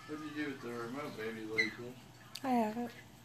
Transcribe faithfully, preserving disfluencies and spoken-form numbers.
What did you do with the remote, baby Lisa? I have it.